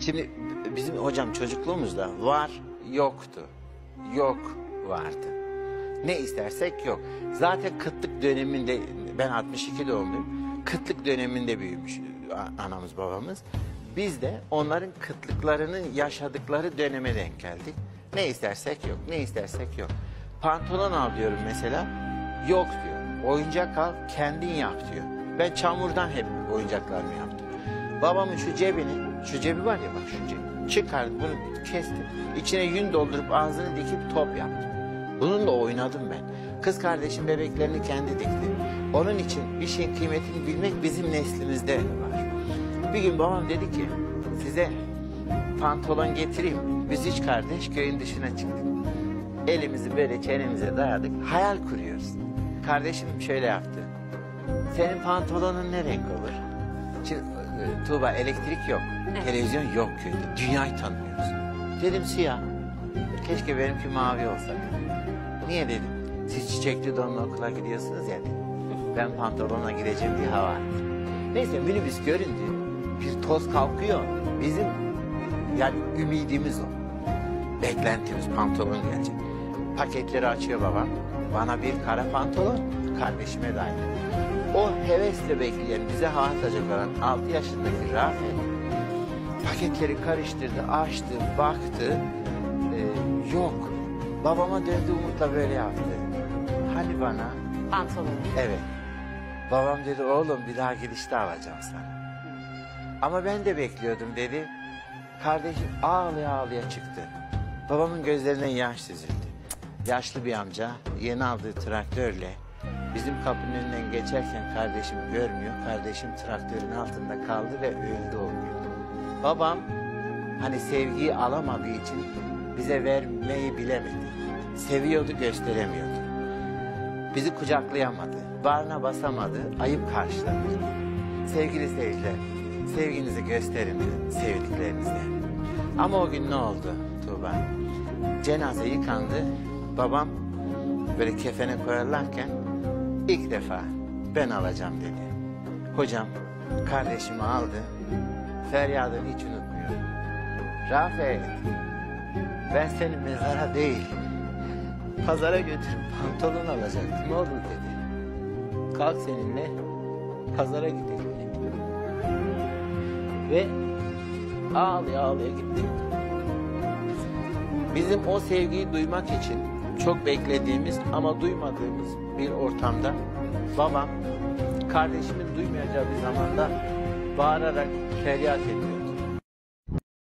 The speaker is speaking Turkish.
Şimdi bizim hocam çocukluğumuzda var yoktu. Yok vardı. Ne istersek yok. Zaten kıtlık döneminde, ben 62 doğumluyum. Kıtlık döneminde büyümüş anamız babamız. Biz de onların kıtlıklarının yaşadıkları döneme denk geldik. Ne istersek yok, ne istersek yok. Pantolon al diyorum mesela, yok diyor. Oyuncak al, kendin yap diyor. Ben çamurdan hep oyuncaklarımı yaptım. Babamın şu cebi var ya bak şu cebi. Çıkardım bunu kestim. İçine yün doldurup ağzını dikip top yaptım. Bununla oynadım ben. Kız kardeşim bebeklerini kendi dikti. Onun için bir şeyin kıymetini bilmek bizim neslimizde var. Bir gün babam dedi ki size pantolon getireyim. Biz üç kardeş köyün dışına çıktık. Elimizi böyle çenemize dayadık. Hayal kuruyoruz. Kardeşim şöyle yaptı. Senin pantolonun ne renk olur? Şimdi Tuğba elektrik yok. Evet. Televizyon yok köyde. Dünyayı tanımıyoruz. Dedim siyah. Keşke benimki mavi olsa. Niye dedim? Siz çiçekli donla okula gidiyorsunuz ya dedim. Ben pantolonla gideceğim diye hava attım. Neyse minibüs göründü. Bir toz kalkıyor. Bizim yani ümidimiz o. Beklentimiz pantolon gelecek. Paketleri açıyor babam. Bana bir kara pantolon, kardeşime de aynı. O hevesle bekleyen, bize hava atacak olan 6 yaşındaki Rafet paketleri karıştırdı, açtı, baktı. Yok. Babama döndü umutla böyle yaptı. Hani bana? Pantolon. Evet. Babam dedi oğlum bir daha gidişte alacağım sana. Ama ben de bekliyordum dedi. Kardeşim ağlaya ağlaya çıktı. Babamın gözlerinden yaş süzüldü. Yaşlı bir amca yeni aldığı traktörle bizim kapının önünden geçerken kardeşimi görmüyor. Kardeşim traktörün altında kaldı ve öldü o gün. Babam hani sevgiyi alamadığı için bize vermeyi bilemedi. Seviyordu, gösteremiyordu. Bizi kucaklayamadı, bağrına basamadı, ayıp karşıladı. Sevgili seyirciler, sevginizi gösterin sevdiklerinize. Ama o gün ne oldu Tuğba? Cenaze yıkandı, babam böyle kefene koyarlarken ilk defa ben alacağım dedi. Hocam kardeşimi aldı, feryadını hiç unutmuyorum. Rafet, ben seni mezara değil, pazara götürüp pantolon alacaktım oğlum dedi. Kalk seninle pazara gidelim. Ve ağlaya ağlaya gittik. Bizim o sevgiyi duymak için çok beklediğimiz ama duymadığımız bir ortamda babam kardeşimin duymayacağı bir zamanda bağırarak feryat ediyor.